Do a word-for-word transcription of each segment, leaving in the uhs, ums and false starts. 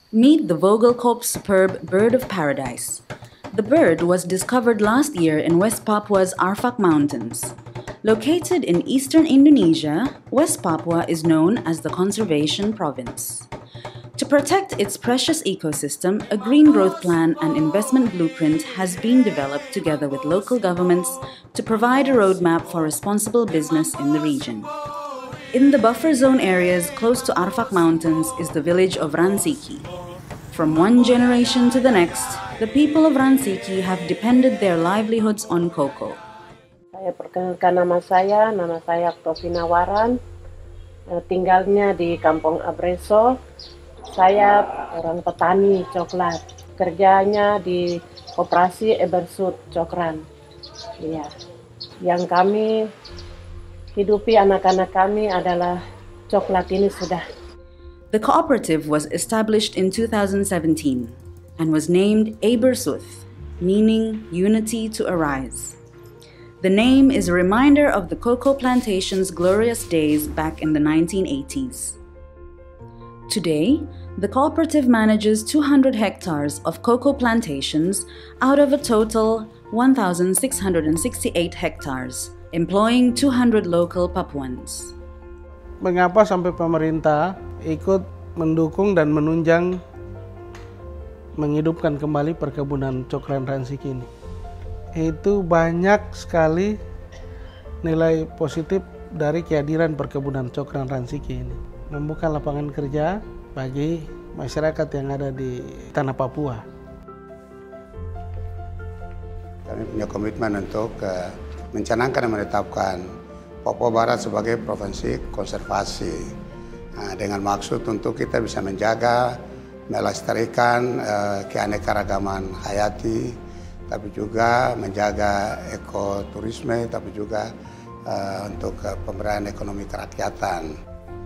Meet the Vogelkop superb bird of paradise. The bird was discovered last year in West Papua's Arfak Mountains. Located in eastern Indonesia, West Papua is known as the conservation province. To protect its precious ecosystem, a green growth plan and investment blueprint has been developed together with local governments to provide a roadmap for responsible business in the region. In the buffer zone areas close to Arfak Mountains is the village of Ransiki. From one generation to the next, the people of Ransiki have depended their livelihoods on cocoa. Saya perkenalkan nama saya, nama saya Tovina Waran, tinggalnya di Kampung Abreso. Saya orang petani coklat, kerjanya di koperasi Ebersud Cokran. Iya. Yang kami hidupi anak-anak kami adalah coklat ini sudah. The cooperative was established in two thousand seventeen and was named Ebersud, meaning unity to arise. The name is a reminder of the cocoa plantation's glorious days back in the nineteen eighties. Today, the cooperative manages two hundred hectares of cocoa plantations out of a total one thousand six hundred sixty-eight hectares, employing two hundred local Papuans. Mengapa sampai pemerintah ikut mendukung dan menunjang menghidupkan kembali perkebunan coklat Ransiki ini? Itu banyak sekali nilai positif dari kehadiran perkebunan coklat Ransiki ini. Membuka lapangan kerja bagi masyarakat yang ada di tanah Papua. Kami punya komitmen untuk uh, mencanangkan dan menetapkan Papua Barat sebagai provinsi konservasi. Nah, dengan maksud untuk kita bisa menjaga, melestarikan uh, keanekaragaman hayati, tapi juga menjaga ekoturisme, tapi juga uh, untuk uh, pemberdayaan ekonomi kerakyatan.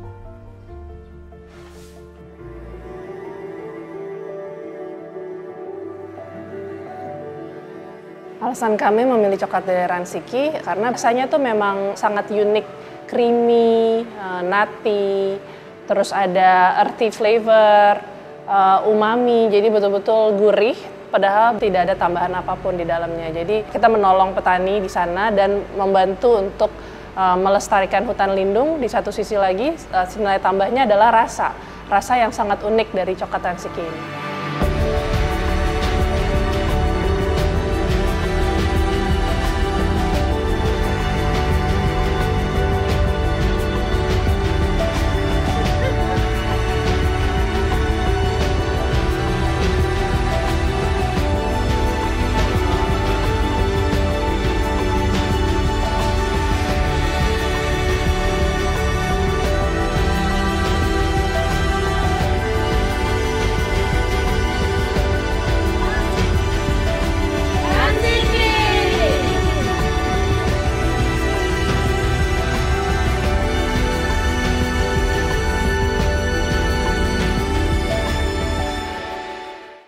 Alasan kami memilih coklat dari Ransiki karena rasanya tuh memang sangat unik, creamy, uh, nutty, terus ada earthy flavor, uh, umami, jadi betul-betul gurih, padahal tidak ada tambahan apapun di dalamnya. Jadi kita menolong petani di sana dan membantu untuk uh, melestarikan hutan lindung. Di satu sisi lagi, uh, nilai tambahnya adalah rasa, rasa yang sangat unik dari coklat Ransiki ini.